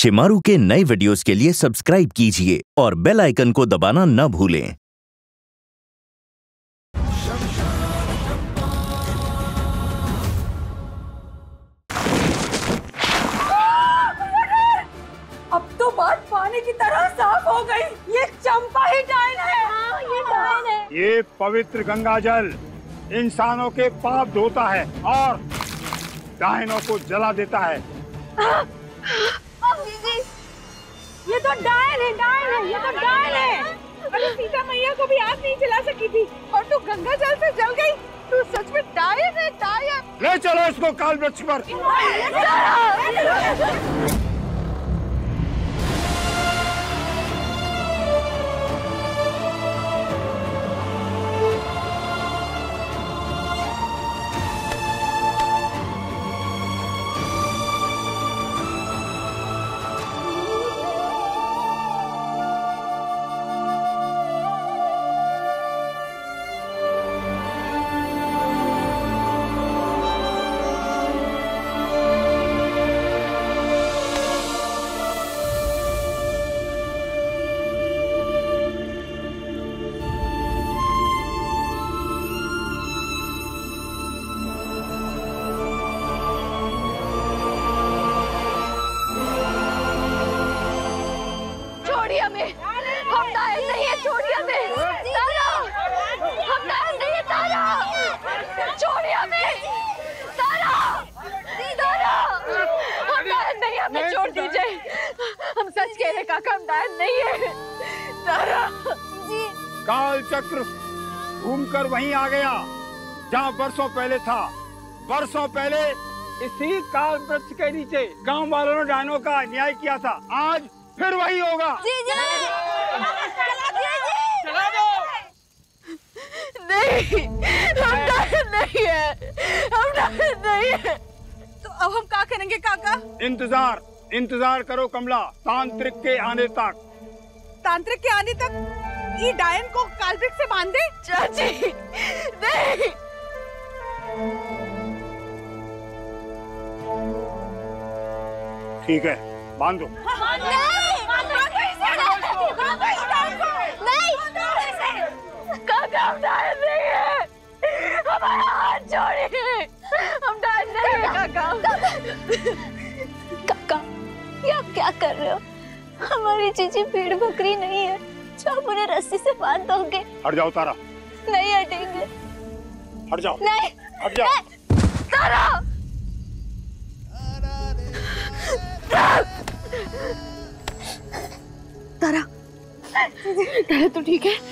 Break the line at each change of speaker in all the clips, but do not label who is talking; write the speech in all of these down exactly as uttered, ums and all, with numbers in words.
शिमारू के नए वीडियोस के लिए सब्सक्राइब कीजिए और बेल आइकन को दबाना न भूलें।
अब तो बात पानी की तरह साफ हो गई। ये चंपा ही डायन है। हाँ, ये डायन है।
ये पवित्र गंगा जल इंसानों के पाप धोता है और डायनों को जला देता है।
दीदी, ये तो डायन है, डायन है, ये तो डायन है। अरे सीता मैया को भी आग नहीं जला सकी थी और तू गंगा जल से जल गई। तू सच में डायन है, डायन।
ले चलो इसको काल वृक्ष पर।
हम डायन नहीं है, छोड़िए हमें। तारा, हम डायन नहीं है, तारा, छोड़िए हमें। तारा, तारा, हम डायन नहीं, हमें छोड़ दीजिए। हम सच कह रहे काका, हम डायन नहीं है। तारा जी।
काल चक्र घूमकर वहीं आ गया जहाँ वर्षों पहले था। वर्षों पहले इसी काल वृक्ष के नीचे गांव वालों ने डायनों का अन्याय किया था। आज फिर वही होगा।
जी जी।
चला दो।
नहीं, हम डायन नहीं है, हम डायन नहीं है। तो अब हम क्या करेंगे काका?
इंतजार इंतजार करो कमला, तांत्रिक के आने तक।
तांत्रिक के आने तक ये डायन को कालवृक्ष से बांध दे? चाची नहीं।
ठीक है, बांध दो।
काका, हम डायन नहीं है, हमारा हाथ छोड़िए। हम डायन नहीं है काका।
काका, ये आप क्या कर रहे हो? हमारी चीची भेड़ बकरी नहीं है जो आप उन्हें रस्सी से बांध दोगे।
हट जाओ तारा।
नहीं हटेंगे।
हट जाओ।
नहीं,
हट जाओ।
तारा, तारा, तारा तो ठीक है?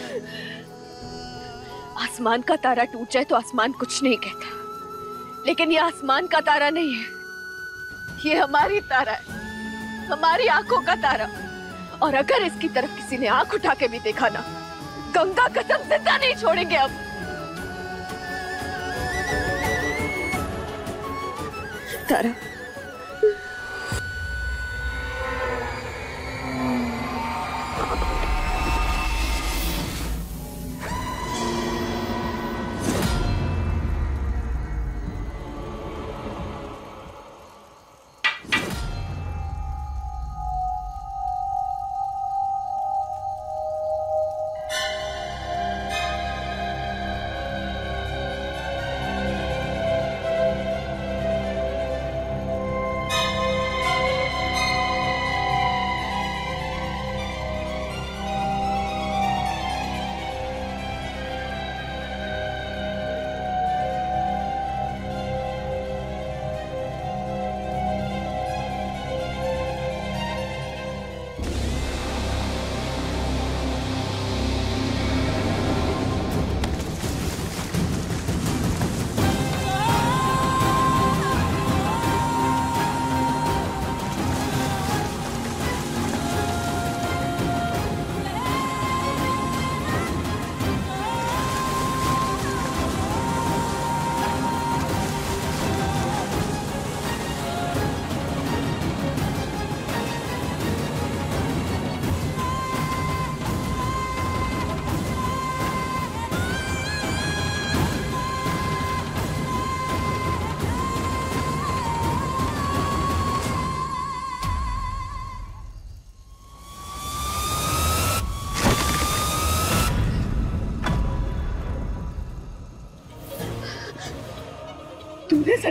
आसमान का तारा टूट जाए तो आसमान कुछ नहीं कहता, लेकिन ये आसमान का तारा नहीं है, ये हमारी तारा है, हमारी आंखों का तारा। और अगर इसकी तरफ किसी ने आंख उठा के भी देखा ना, गंगा कसम जिंदा नहीं छोड़ेंगे अब। तारा,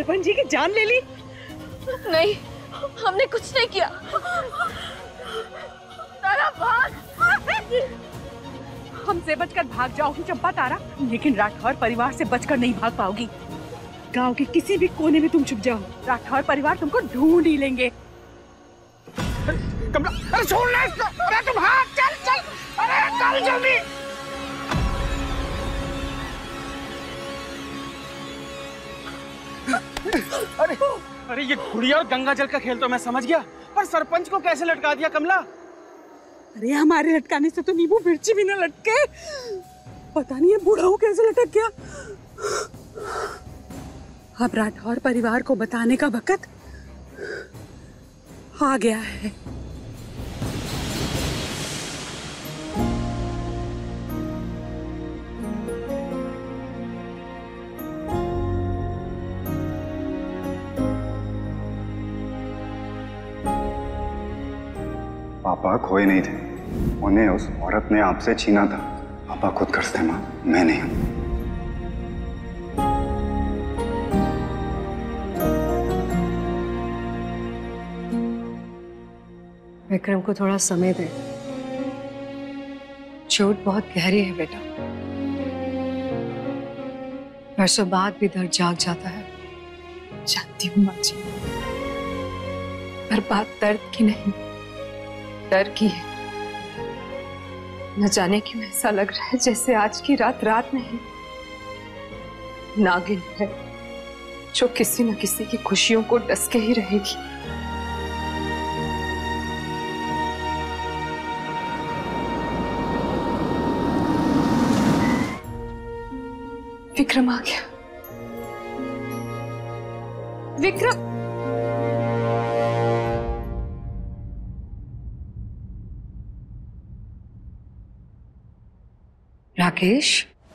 सरपंच जी की जान ले ली?
नहीं, हमने कुछ नहीं किया। तारा भाग।
हमसे बचकर भाग जाओगी चंपा तारा, लेकिन राठौर परिवार से बचकर नहीं भाग पाओगी। गांव के किसी भी कोने में तुम छुप जाओ, राठौर परिवार तुमको ढूंढ ही लेंगे।
कमला, अरे छोड़ ना इसको। अरे तुम भाग, चल चल, अरे चल जल्दी।
अरे अरे ये गुड़िया और गंगा जल का खेल तो मैं समझ गया, पर सरपंच को कैसे लटका दिया कमला?
अरे हमारे लटकाने से तो नींबू मिर्ची भी न लटके, पता नहीं ये बूढ़ा हो कैसे लटक गया। अब राठौर परिवार को बताने का वक्त आ गया है।
पापा खोए नहीं थे, उन्हें उस औरत ने आपसे छीना था। पापा खुद कर्ज थे माँ, मैं नहीं हूं।
विक्रम को थोड़ा समय दे, चोट बहुत गहरी है बेटा। वर्षों बाद भी दर्द जाग जाता है, जानती हूँ माँ जी, पर बात दर्द की नहीं, डर की है। न जाने क्यों ऐसा लग रहा है जैसे आज की रात रात नहीं, नागिन है जो किसी न किसी की खुशियों को डसके ही रहेगी। विक्रम आ गया। विक्रम, राकेश,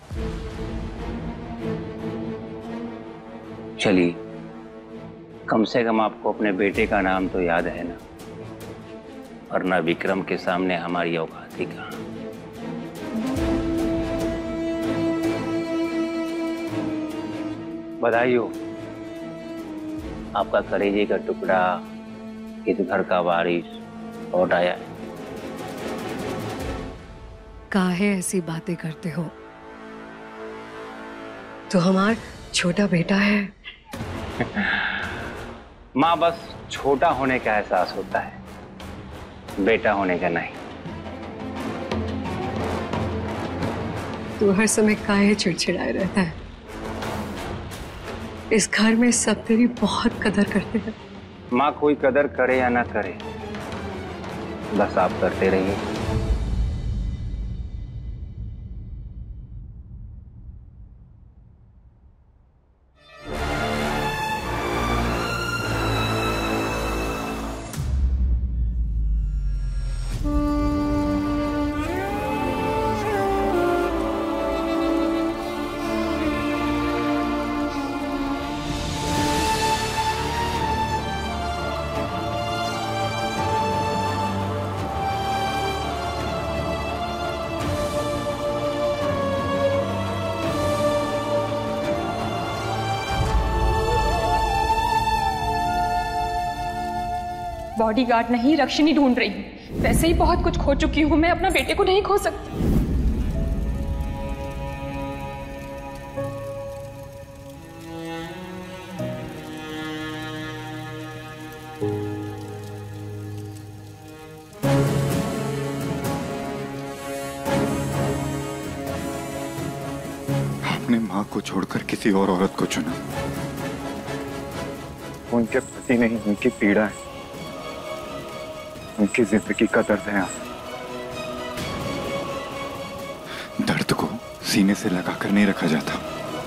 चलिए, कम से कम आपको अपने बेटे का नाम तो याद है ना, वरना विक्रम के सामने हमारी औकात ही कहाँ। बधाई हो, आपका कलेजे का टुकड़ा इस घर का वारिस लौट आया है।
काहे ऐसी बातें करते हो? तो हमारा छोटा बेटा है।
माँ, बस छोटा होने का एहसास होता है, बेटा होने का नहीं।
तू हर समय काहे चिड़चिड़ाए रहता है? इस घर में सब तेरी बहुत कदर करते हैं।
माँ, कोई कदर करे या ना करे, बस आप करते रहिए।
बॉडीगार्ड नहीं, रक्षिणी ढूंढ रही हूँ। वैसे ही बहुत कुछ खो चुकी हूँ मैं, अपना बेटे को नहीं खो सकती।
आपने माँ को छोड़कर किसी और औरत को चुना। उनके पति नहीं, उनकी पीड़ा है, उनकी जिंदगी का दर्द है। दर्द को सीने से लगाकर नहीं रखा जाता।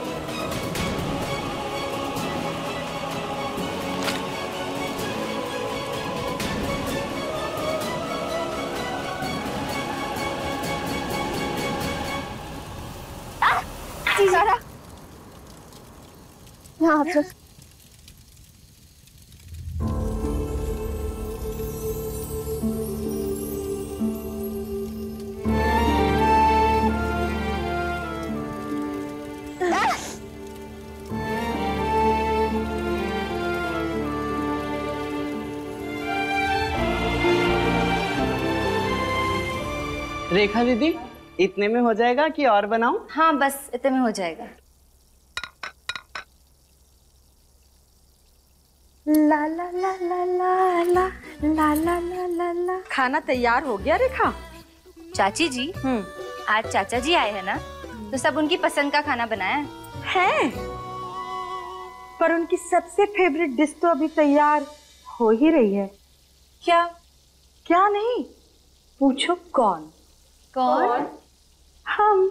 सारा, यहाँ आ।
रेखा दीदी, इतने में हो जाएगा कि और बनाऊं?
हाँ बस इतने में हो जाएगा। ला ला ला ला ला ला ला ला ला ला ला।
खाना तैयार हो गया रेखा?
चाची जी, हम्म आज चाचा जी आए हैं ना, तो सब उनकी पसंद का खाना बनाया
है। पर उनकी सबसे फेवरेट डिश तो अभी तैयार हो ही रही है।
क्या?
क्या नहीं, पूछो कौन?
कौन?
हम।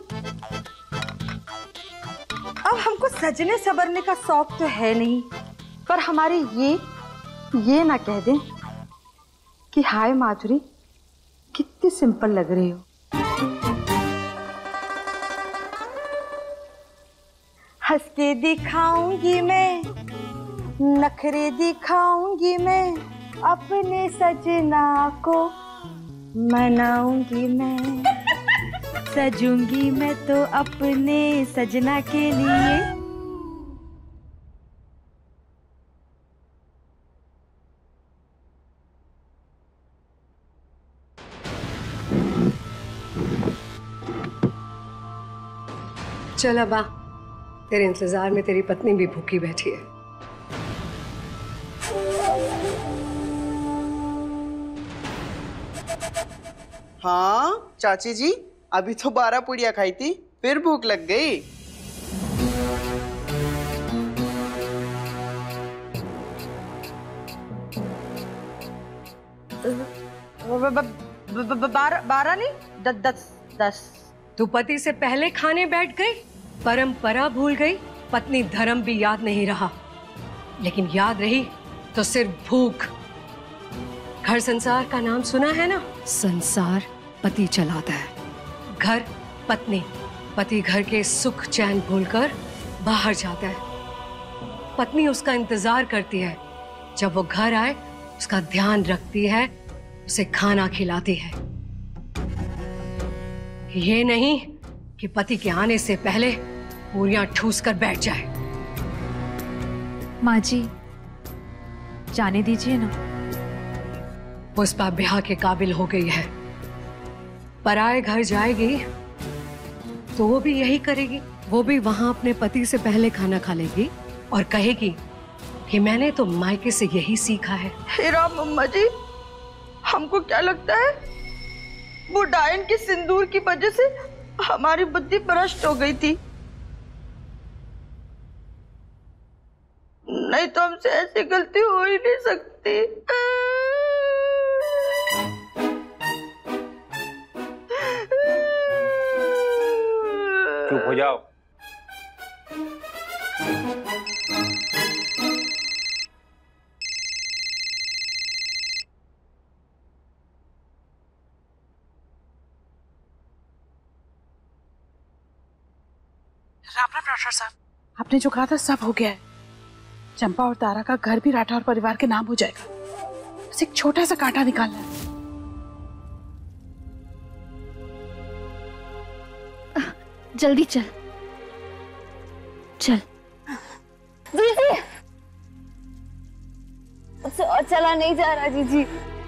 अब हमको सजने संवरने का शौक तो है नहीं, पर हमारे ये ये ना कह दें कि हाय माधुरी कितनी सिंपल लग रही हो। हंस के दिखाऊंगी मैं, नखरे दिखाऊंगी मैं, अपने सजना को मनाऊंगी मैं। सजूंगी मैं तो अपने सजना के लिए।
चल अब आ, तेरे इंतजार में तेरी पत्नी भी भूखी बैठी है।
हाँ चाची जी, अभी तो बारह पुड़िया खाई थी, फिर भूख लग गई।
बारह बारह नहीं, दस दस दस।
तू पति से पहले खाने बैठ गई, परंपरा भूल गई, पत्नी धर्म भी याद नहीं रहा, लेकिन याद रही तो सिर्फ भूख। घर संसार का नाम सुना है ना? संसार पति चलाता है, घर पत्नी। पति घर के सुख चैन भूलकर बाहर जाता है, पत्नी उसका इंतजार करती है, जब वो घर आए उसका ध्यान रखती है, उसे खाना खिलाती है। ये नहीं कि पति के आने से पहले पूरियां ठूस कर बैठ जाए।
माँ जी जाने दीजिए ना।
पुष्पा ब्याह के काबिल हो गई है, पराए घर जाएगी तो वो भी यही करेगी। वो भी वहां अपने पति से पहले खाना खा लेगी और कहेगी कि मैंने तो मायके से यही सीखा है।
हे राम मम्मा जी, हमको क्या लगता है वो डायन के सिंदूर की वजह से हमारी बुद्धि भ्रष्ट हो गई थी, नहीं तो हमसे ऐसी गलती हो ही नहीं सकती।
चुप हो जाओ।
राम राम डॉक्टर साहब, आपने जो कहा था सब हो गया है। चंपा और तारा का घर भी राठौर परिवार के नाम हो जाएगा, बस एक छोटा सा कांटा निकालना है।
जल्दी चल चल जीजी। चला नहीं जा रहा जीजी।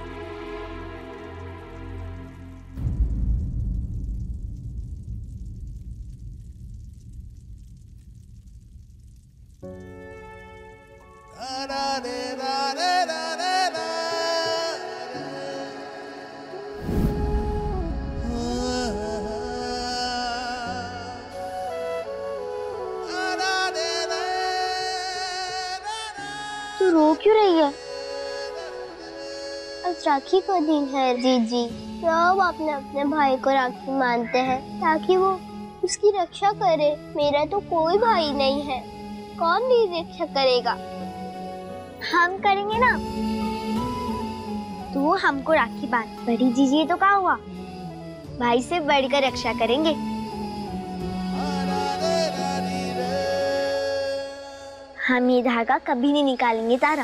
तू रो क्यों रही है? आज राखी का दिन है जीजी, सब अपने अपने भाई को राखी मानते हैं ताकि वो उसकी रक्षा करे। मेरा तो कोई भाई नहीं है, कौन मेरी रक्षा करेगा? हम करेंगे ना। तू हमको राखी बांध। बड़ी जीजी तो क्या हुआ, भाई से बढ़कर रक्षा करेंगे। हम ये धागा कभी नहीं निकालेंगे तारा।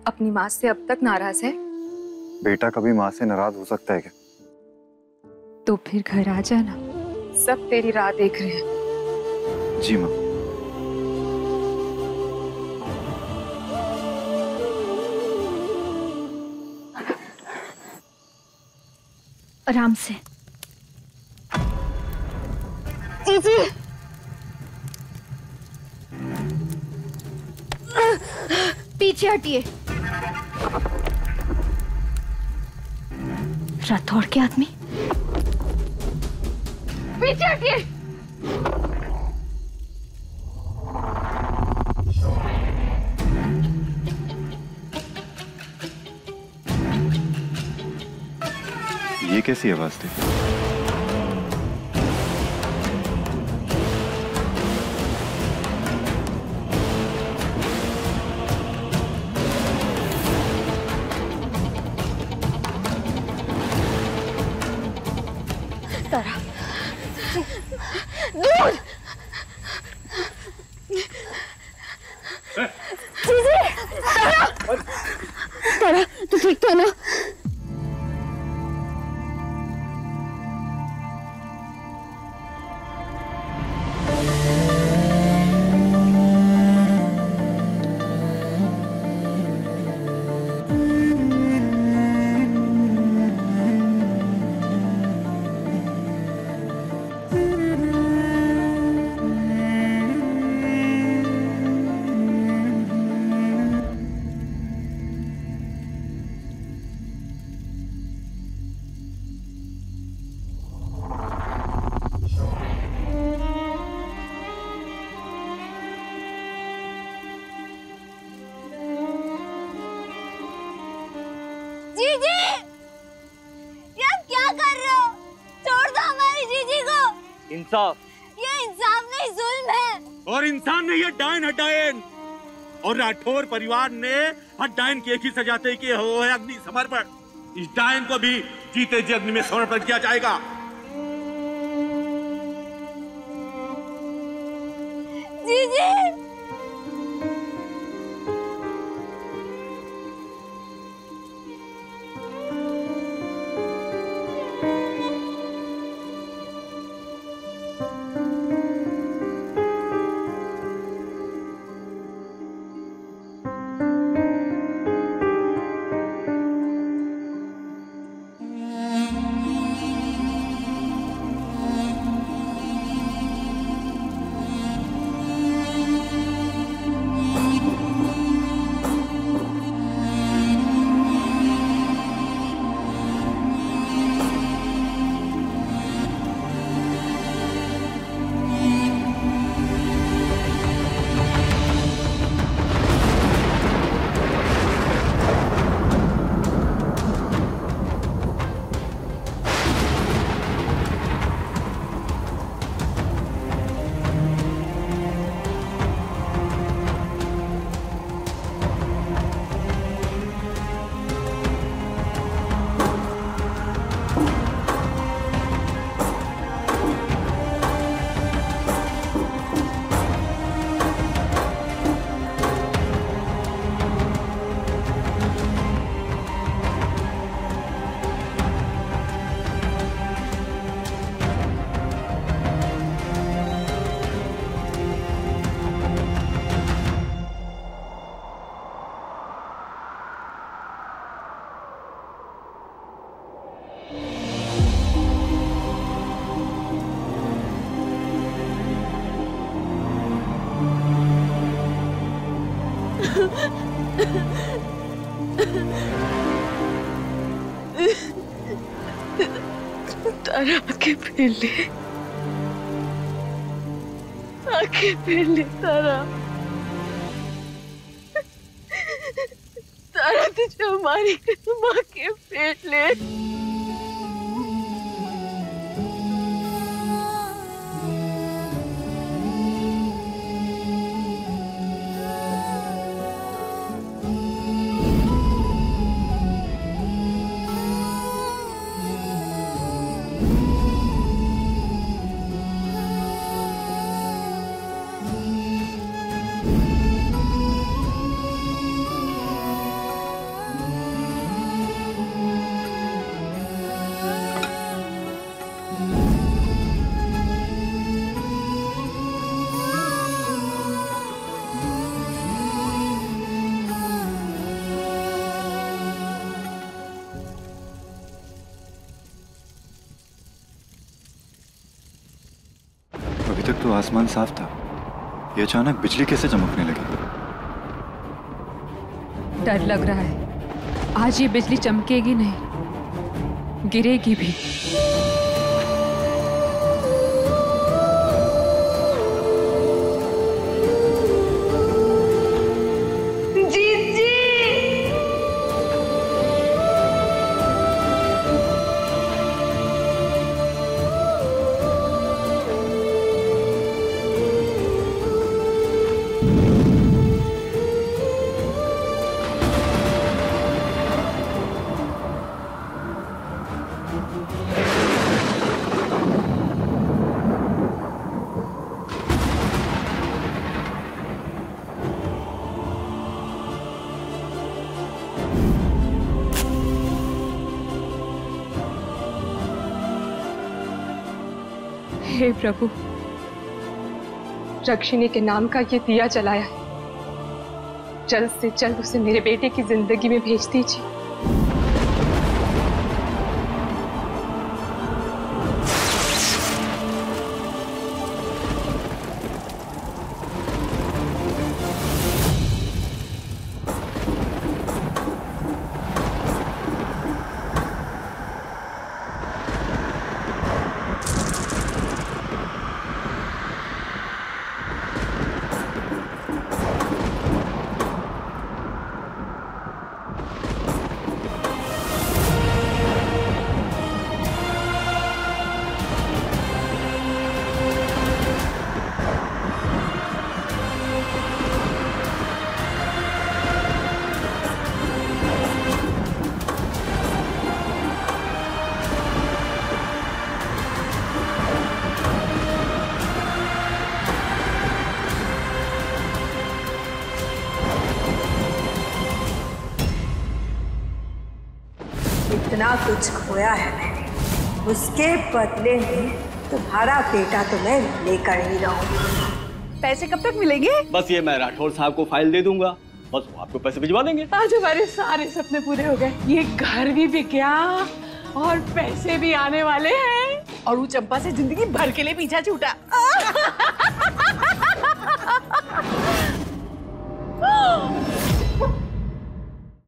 अपनी माँ से अब तक नाराज है?
बेटा कभी माँ से नाराज हो सकता है क्या?
तो फिर घर आ जाना, सब तेरी राह देख रहे हैं।
जी माँ।
आराम से। जीजी, पीछे हटिए। राठौड़ के आदमी, पीछे हटिए।
ये कैसी आवाज थी?
तारा, दूध। जीजी, तारा, तारा, तू ठीक तो है ना?
जीजी, ये आप क्या कर रहे हो? छोड़ दो हमारी जीजी को।
इंसाफ।
ये इंसाफ नहीं, जुल्म है।
और इंसान ने ये डायन हटायन और राठौर परिवार ने हर डायन की एक ही सजाते कि वो है अग्नि समर्पण। इस डायन को भी जीते जी अग्नि में समर्पण किया जाएगा।
जीजी,
तारा आके फेर ले, आके फेर ले तारा। तारा तुझे हमारी कसम आके फेर ले।
तो आसमान साफ था, ये अचानक बिजली कैसे चमकने लगी?
डर लग रहा है आज ये बिजली चमकेगी नहीं, गिरेगी भी। हे प्रभु, रक्षिणी के नाम का ये दिया जलाया है, जल्द से जल्द उसे मेरे बेटे की जिंदगी में भेज दीजिए।
इतना कुछ खोया है मैंने, उसके बदले में तुम्हारा बेटा तो मैं लेकर ही रहूंगी।
पैसे कब तक मिलेंगे?
बस ये मैं राठौर साहब को फाइल दे दूंगा, बस वो आपको पैसे भिजवा देंगे।
आज हमारे सारे सपने पूरे हो गए, ये घर भी बिक गया और पैसे भी आने वाले हैं और वो चंपा से जिंदगी भर के लिए पीछा छूटा।